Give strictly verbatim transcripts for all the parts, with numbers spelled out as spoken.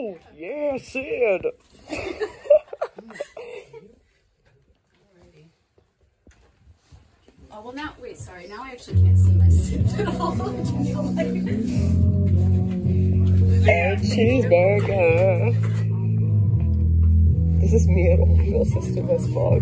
Oh, yeah, Sid. Oh, well now, wait, sorry, now I actually can't see my Sid at all. A cheeseburger. This is me at Oakville System as fuck.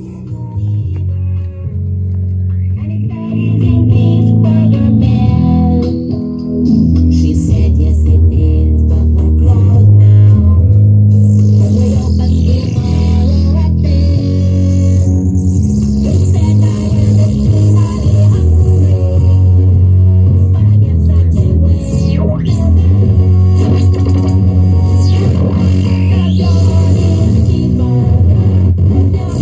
She said yes it is, but we're closed now. We open tomorrow at ten. You said I am the somebody hungry, but I guess I can't wait till then. Cause you're this cheeseburger, and you're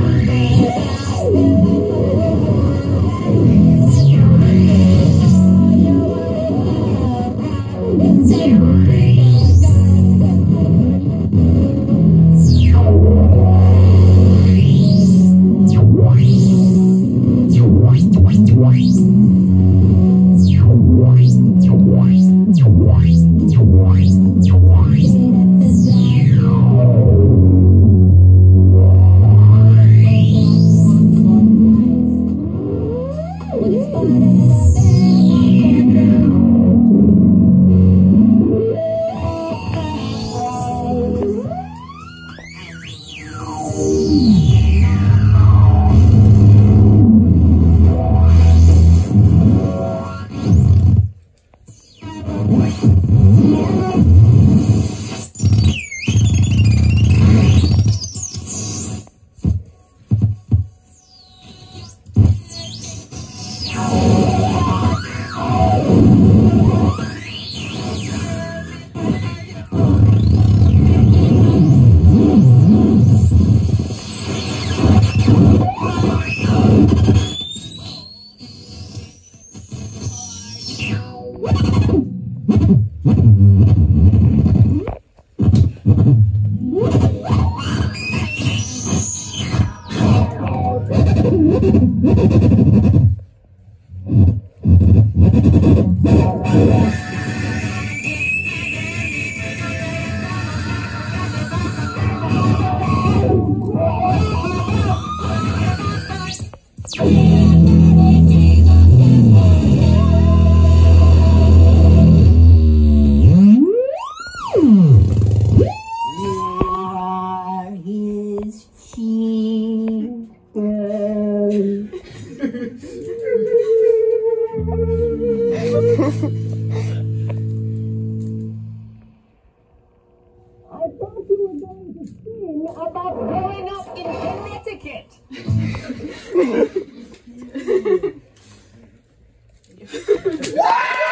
I thought you were going to sing about growing up in Connecticut.